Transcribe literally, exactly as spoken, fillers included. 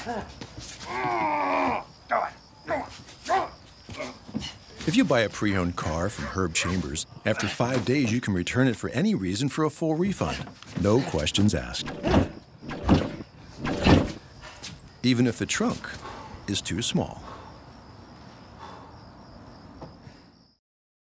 If you buy a pre-owned car from Herb Chambers, after five days you can return it for any reason for a full refund. No questions asked. Even if the trunk is too small.